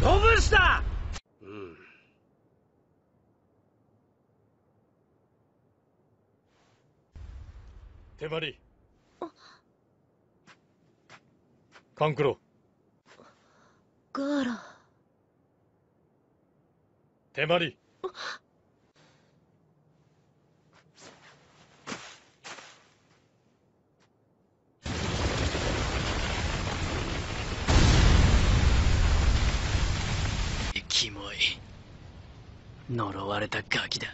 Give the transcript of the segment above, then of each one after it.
ぶした。手張り。勘九郎。 ガーラ。 手張り。 キモい。呪われたガキだ。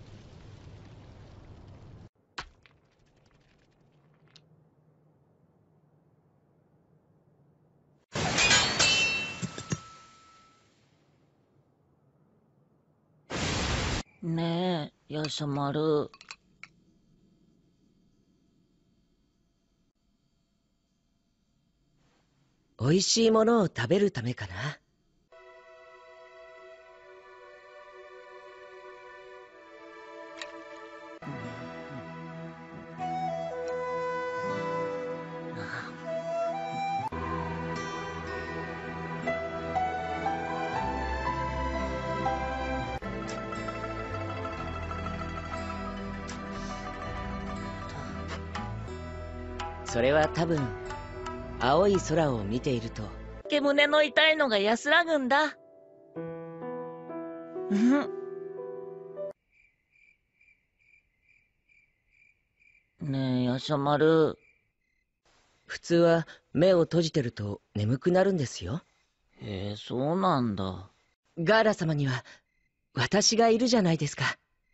ねえ、ヤシャマル。 美味しいものを食べるためかな。それは多分青い空を見ていると胸の痛いのが安らぐんだ。ねえ、ヤシャマル。 普通は目を閉じてると眠くなるんですよ。 へえ、そうなんだ。 ガーラ様には私がいるじゃないですか。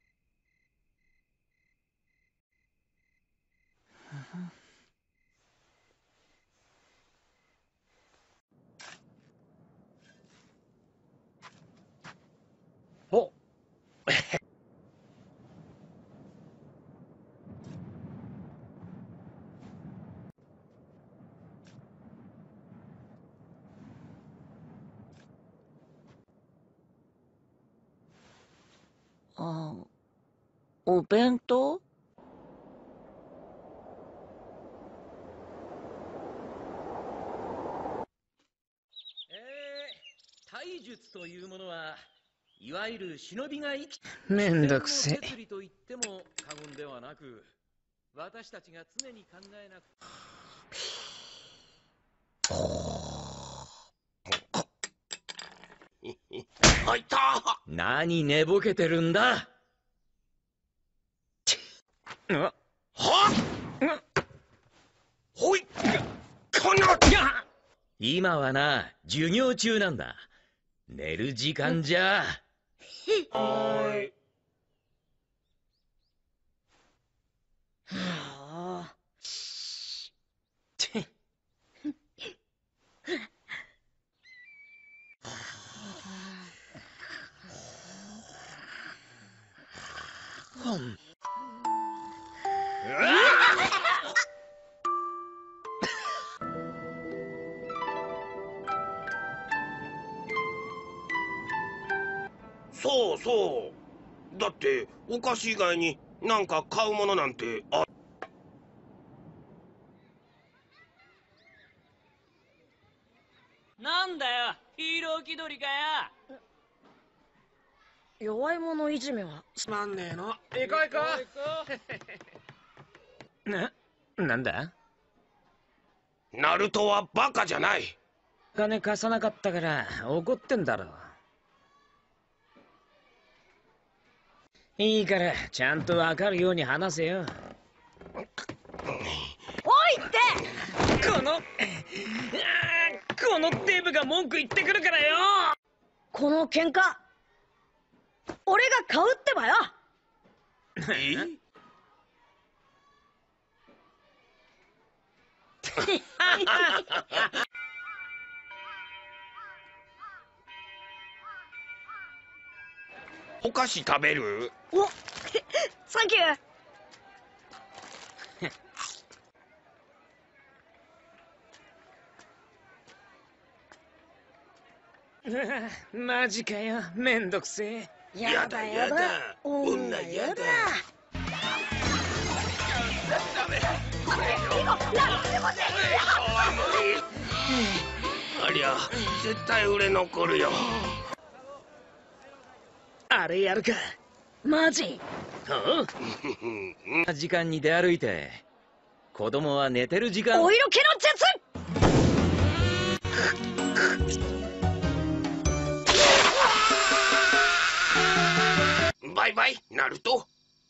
おあ、お弁当？ 体術というものはいわゆる忍びが生きめんどくせえ。 摂理と言っても過言ではなく、私たちが常に考えなく。 あいた。 何寝ぼけてるんだ。 はほいこの今はな、授業中なんだ。寝る時間じゃ。 はい。そうそう。だってお菓子以外になんか買うものなんてなんだよ、ヒーロー気取りかよ。 弱い者いじめはつまんねえの。行こう行こなんだ？ う。ナルトはバカじゃない。 金貸さなかったから怒ってんだろ。いいからちゃんとわかるように話せよ。 おいってこのデブが文句言ってくるからよ。 この喧嘩俺が買うってばよ。 お菓子食べる？ おサンキュー。 マジかよ、めんどくせえ。 やだやだ、女やだ。ダメ。これよ。 ありゃ絶対売れ残るよ。 あれやるか。 マジ？ 時間に出歩いて、子供は寝てる時間。 お色気の術。 バイバイナルト。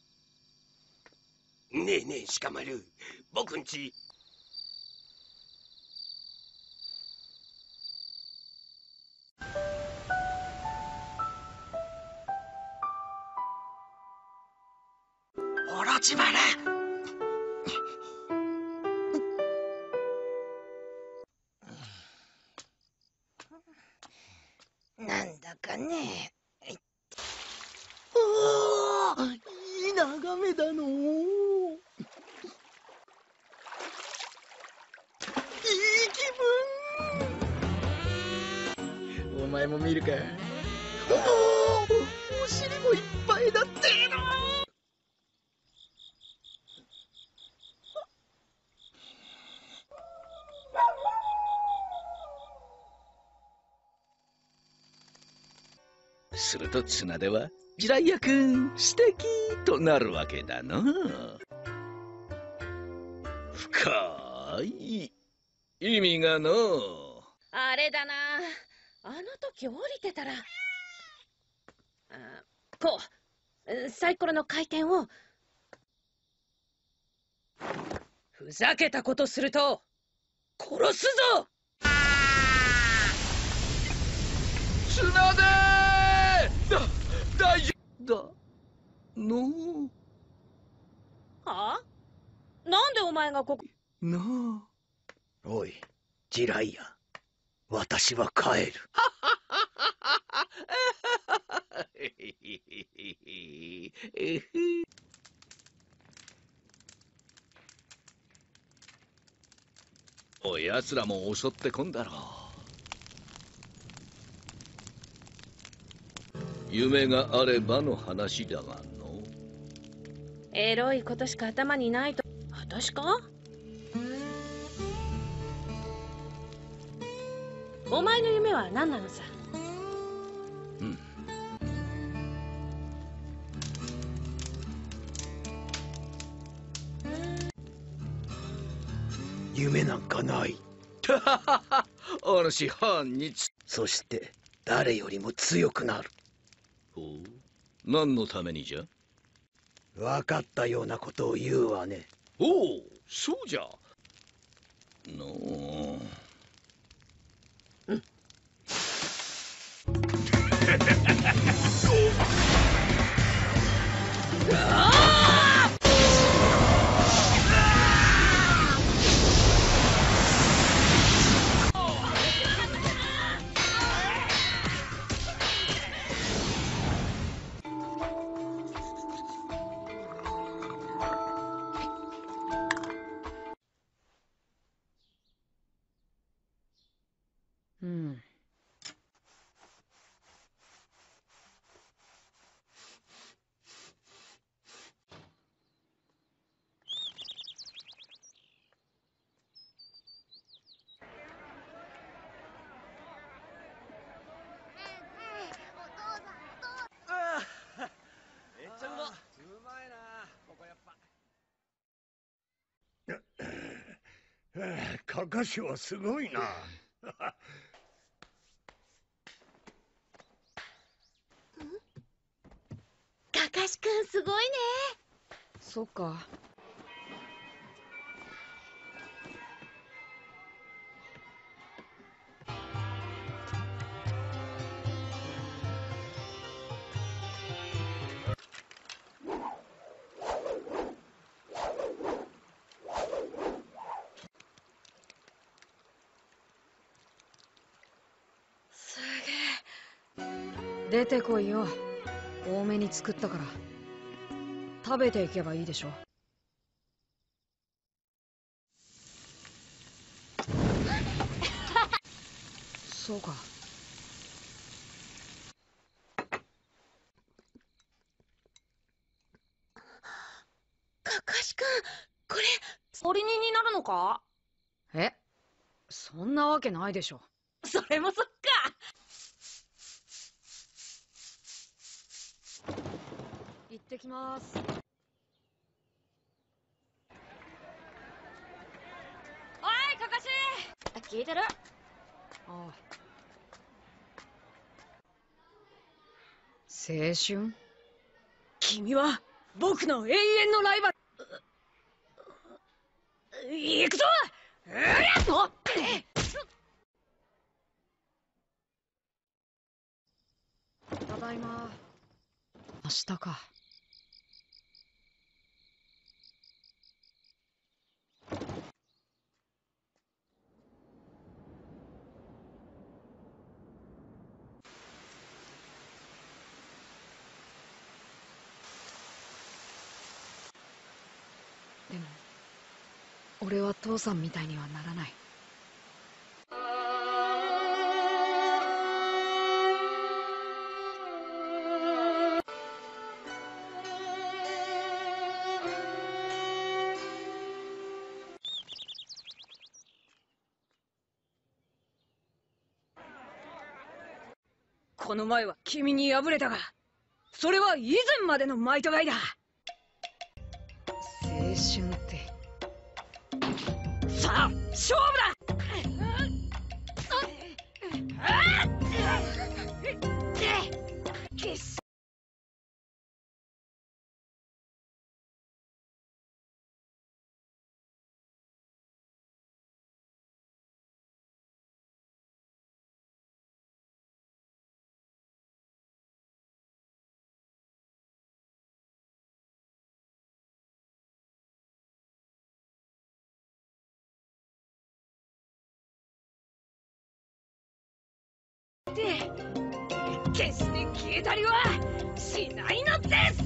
ねえねえ鹿丸、僕んちオロチマル。 なんだかね。 おー、いい眺めだのう。いい気分。お前も見るか。お尻もいっぱいだってえの。すると綱ではジライア君素敵となるわけだな。深い意味がの。 あれだな、あの時降りてたら、こうサイコロの回転を。ふざけたことすると殺すぞ。 綱で大丈夫だのはあ？なんでお前がここ。 なあ。おいジライア、私は帰る。おい、奴らも襲ってこんだろう。夢があればの話だがの。 エロいことしか頭にないと。私か？お前の夢は何なのさ。 うん。夢なんかない。お主藩にそして誰よりも強くなる。ほう、何のためにじゃ？分かったようなことを言うわね。おお、そうじゃ。のう。 うん。 かかしはすごいな。 かかしくんすごいね。 そうか。すげえ。出てこいよ。多めに作ったから。食べていけばいいでしょ。そうか。 かかしくん、これ。 料理人になるのか？え、そんなわけないでしょ。 それもそっか。 行ってきます。 おいカカシ、聞いてる？ ああ。青春？ 君は僕の永遠のライバル。行くぞ。 ただいま。明日か。でも俺は父さんみたいにはならない。 この前は君に敗れたが、それは以前までのマイトガイだ。 青春ってさあ勝負だ。決して消えたりはしないのです。